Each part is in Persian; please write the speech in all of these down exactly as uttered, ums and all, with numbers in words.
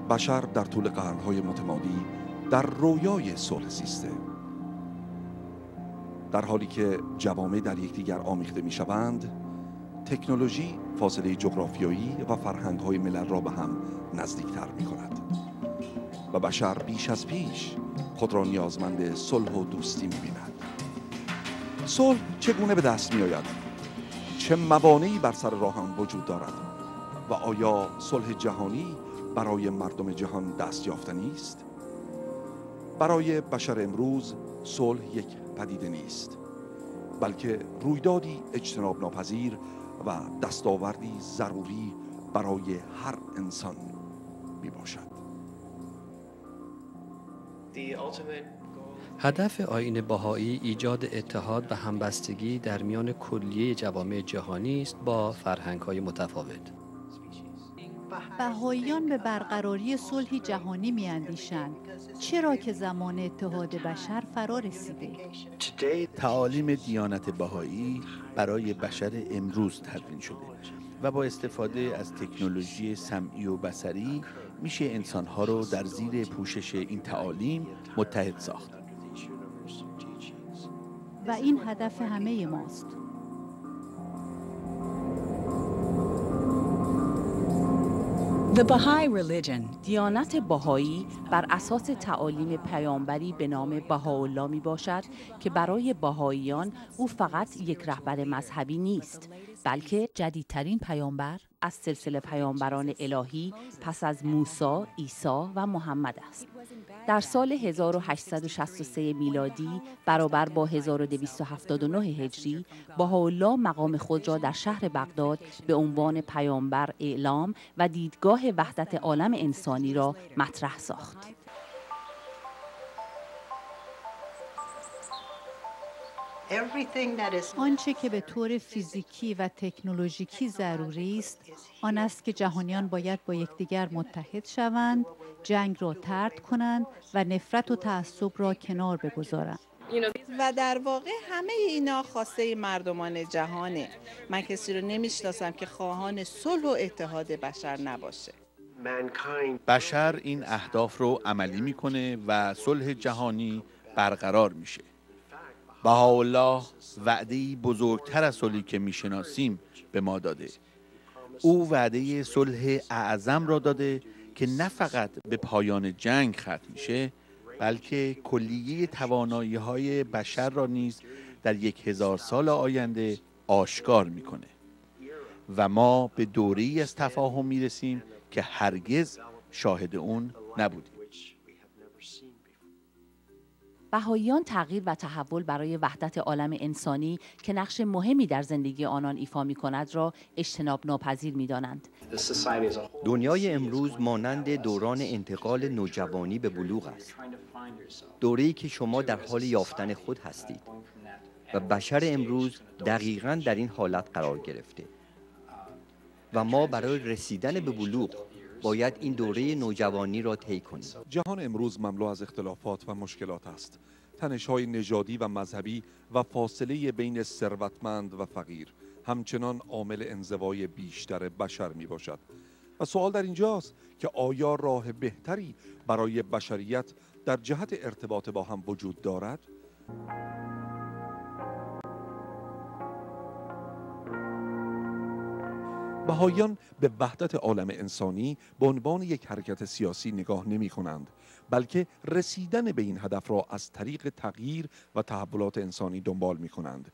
بشر در طول قرن‌های متمادی در رویای صلح زیسته. در حالی که جوامع در یکدیگر آمیخته می‌شوند، تکنولوژی فاصله جغرافیایی و فرهنگ‌های ملل را به هم نزدیکتر می‌کند و بشر بیش از پیش خود را نیازمند صلح و دوستی می‌بیند. صلح چگونه به دست می‌آید؟ چه موانعی بر سر راه آن وجود دارد؟ و آیا صلح جهانی برای مردم جهان دست یافتنی است؟ برای بشر امروز صلح یک پدیده نیست، بلکه رویدادی اجتناب ناپذیر و دستاوردی ضروری برای هر انسان می باشد. هدف آیین بهایی ایجاد اتحاد و همبستگی در میان کلیه جوامع جهانی است با فرهنگ‌های متفاوت. بهائیان به برقراری صلح جهانی می‌اندیشند، چرا که زمان اتحاد بشر فرا رسیده. تعالیم دیانت بهایی برای بشر امروز تدوین شده و با استفاده از تکنولوژی سمعی و بصری میشه انسانها رو در زیر پوشش این تعالیم متحد ساخت. و این هدف همه ماست. The Baha'i religion، دیانت بهایی بر اساس تعالیم پیامبری به نام بهاءالله می باشد که برای بهائیان او فقط یک رهبر مذهبی نیست، بلکه جدیدترین پیامبر از سلسله پیامبران الهی پس از موسی، عیسی و محمد است. در سال هزار و هشتصد و شصت و سه میلادی برابر با هزار و دویست و هفتاد و نه هجری، بهاءالله مقام خود را در شهر بغداد به عنوان پیامبر اعلام و دیدگاه وحدت عالم انسانی را مطرح ساخت. آنچه که به طور فیزیکی و تکنولوژیکی ضروری است، آن است که جهانیان باید با یکدیگر متحد شوند، جنگ را طرد کنند و نفرت و تعصب را کنار بگذارند. و در واقع همه اینا خواسته مردمان جهانه. من کسی رو نمیشناسم که خواهان صلح و اتحاد بشر نباشه. بشر این اهداف رو عملی میکنه و صلح جهانی برقرار میشه. بهاءالله وعده‌ای بزرگتر از صلحی که میشناسیم به ما داده. او وعده صلح اعظم را داده که نه فقط به پایان جنگ ختم میشه، بلکه کلیه توانایی‌های بشر را نیز در یک هزار سال آینده آشکار میکنه و ما به دوره‌ای از تفاهم میرسیم که هرگز شاهد اون نبودیم. بهائیان تغییر و تحول برای وحدت عالم انسانی که نقش مهمی در زندگی آنان ایفا می‌کند را اجتناب ناپذیر می‌دانند. دنیای امروز مانند دوران انتقال نوجوانی به بلوغ است. دوره‌ای که شما در حال یافتن خود هستید و بشر امروز دقیقاً در این حالت قرار گرفته و ما برای رسیدن به بلوغ باید این دوره نوجوانی را طی کنیم. جهان امروز مملو از اختلافات و مشکلات است. تنش‌های نژادی و مذهبی و فاصله بین ثروتمند و فقیر همچنان عامل انزوای بیشتر بشر می باشد. و سوال در اینجاست که آیا راه بهتری برای بشریت در جهت ارتباط با هم وجود دارد؟ بهائیان به وحدت عالم انسانی به عنوان یک حرکت سیاسی نگاه نمی کنند، بلکه رسیدن به این هدف را از طریق تغییر و تحولات انسانی دنبال می کنند.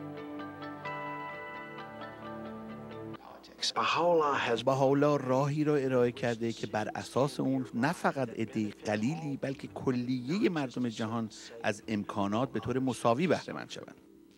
بهاءالله راهی را ارائه کرده که بر اساس اون نه فقط عده قلیلی بلکه کلیه مردم جهان از امکانات به طور مساوی بهره مند شوند.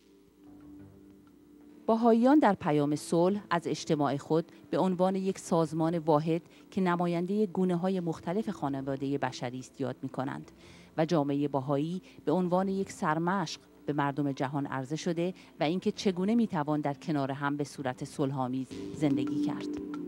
بهائیان در پیام صلح از اجتماع خود به عنوان یک سازمان واحد که نماینده گونه‌های مختلف خانواده بشری است یاد می‌کنند و جامعه بهایی به عنوان یک سرمشق به مردم جهان عرضه شده و اینکه چگونه می‌توان در کنار هم به صورت صلح‌آمیز زندگی کرد.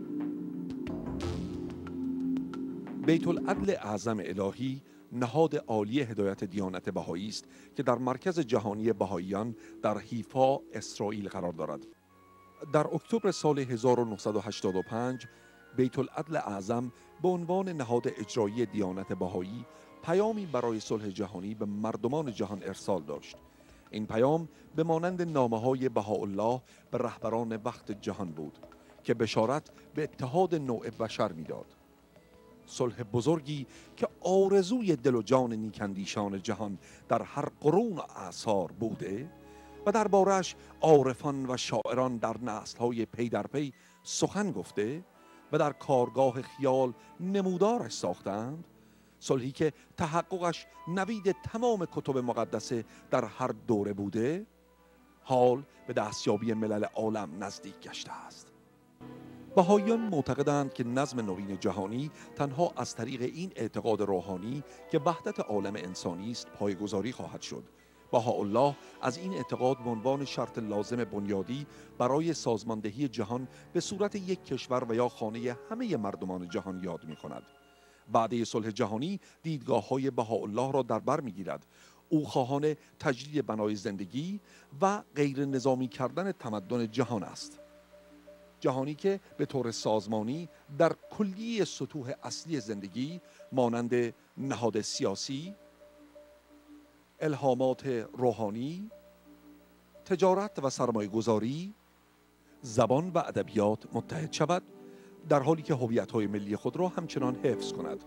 بیت العدل اعظم الهی نهاد عالی هدایت دیانت بهایی است که در مرکز جهانی بهائیان در حیفا اسرائیل قرار دارد. در اکتبر سال هزار و نهصد و هشتاد و پنج بیت العدل اعظم به عنوان نهاد اجرایی دیانت بهایی پیامی برای صلح جهانی به مردمان جهان ارسال داشت. این پیام به مانند نامه‌های بهاءالله به رهبران وقت جهان بود که بشارت به اتحاد نوع بشر میداد. صلح بزرگی که آرزوی دل و جان نیکندیشان جهان در هر قرون و اعصار بوده و درباره‌اش عارفان و شاعران در نسل‌های پی در پی سخن گفته و در کارگاه خیال نمودارش ساختند. صلحی که تحققش نوید تمام کتب مقدسه در هر دوره بوده، حال به دستیابی ملل عالم نزدیک گشته است. بهائیان معتقدند که نظم نوین جهانی تنها از طریق این اعتقاد روحانی که وحدت عالم انسانی است پایه‌گذاری خواهد شد. بهاءالله از این اعتقاد به عنوان شرط لازم بنیادی برای سازماندهی جهان به صورت یک کشور و یا خانه همه مردمان جهان یاد می کند. وعده صلح جهانی دیدگاه‌های بهاءالله را در بر می‌گیرد. او خواهان تجدید بنای زندگی و غیر نظامی کردن تمدن جهان است. جهانی که به طور سازمانی در کلیه سطوح اصلی زندگی مانند نهاد سیاسی، الهامات روحانی، تجارت و سرمایه‌گذاری، زبان و ادبیات متحد شود، در حالی که هویت‌های ملی خود را همچنان حفظ کند.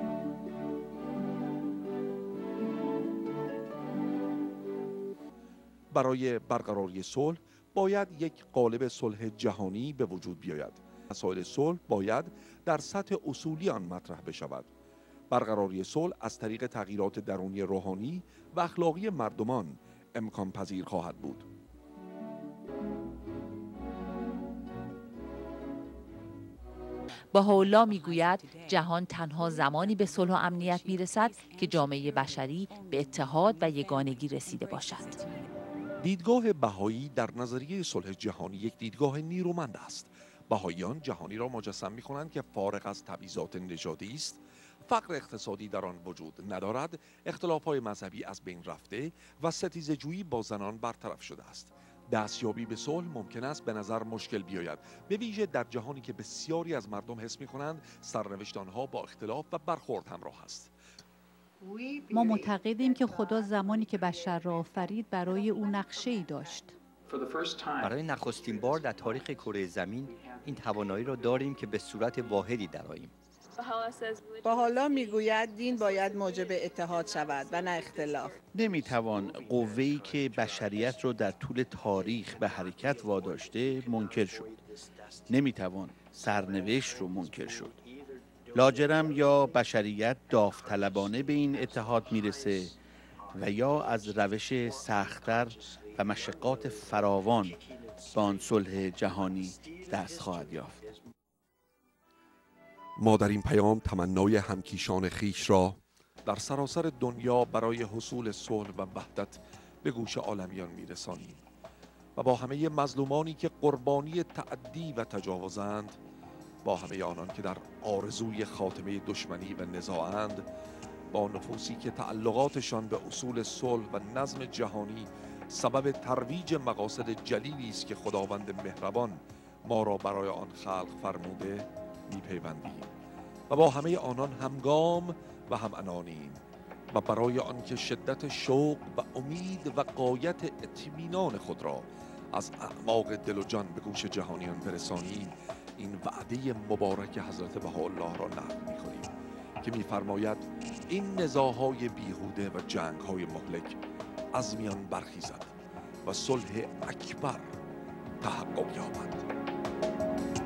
برای برقراری صلح باید یک قالب صلح جهانی به وجود بیاید. مسائل صلح باید در سطح اصولی آن مطرح بشود. برقراری صلح از طریق تغییرات درونی روحانی و اخلاقی مردمان امکان پذیر خواهد بود. بهاءالله میگوید جهان تنها زمانی به صلح و امنیت میرسد که جامعه بشری به اتحاد و یگانگی رسیده باشد. دیدگاه بهایی در نظریه صلح جهانی یک دیدگاه نیرومند است. بهاییان جهانی را مجسم می‌کنند که فارغ از تبعیضات نژادی است، فقر اقتصادی در آن وجود ندارد، اختلاف‌های مذهبی از بین رفته و ستیزه‌جویی با زنان برطرف شده است. دستیابی به صلح ممکن است به نظر مشکل بیاید، به ویژه در جهانی که بسیاری از مردم حس می‌کنند سرنوشت آنها با اختلاف و برخورد همراه است. ما معتقدیم که خدا زمانی که بشر را آفرید برای او نقشه‌ای داشت. برای نخستین بار در تاریخ کره زمین این توانایی را داریم که به صورت واحدی درآییم. بهاءالله میگوید دین باید موجب اتحاد شود و نه اختلاف. نمیتوان قوه‌ای که بشریت رو در طول تاریخ به حرکت واداشته منکر شد. نمیتوان سرنوشت رو منکر شد. لاجرم یا بشریت داوطلبانه به این اتحاد میرسه و یا از روش سخت‌تر و مشقات فراوان به آن صلح جهانی دست خواهد یافت. ما در این پیام تمنای همکیشان خیش را در سراسر دنیا برای حصول صلح و وحدت به گوش عالمیان میرسانیم و با همه مظلومانی که قربانی تعدی و تجاوزند، با همه آنان که در آرزوی خاتمه دشمنی و نزاعند، با نفوسی که تعلقاتشان به اصول صلح و نظم جهانی سبب ترویج مقاصد جلیلی است که خداوند مهربان ما را برای آن خلق فرموده میپیوندیم و با همه آنان همگام و هم عنانیم و برای آنکه شدت شوق و امید و غایت اطمینان خود را از اعماق دل و جان به گوش جهانیان برسانیم، این وعده مبارک حضرت بهاءالله را نقل می‌کنیم که می‌فرماید این نزاع‌های بیهوده و جنگ‌های مهلک از میان برخیزد و صلح اکبر تحقق یابد.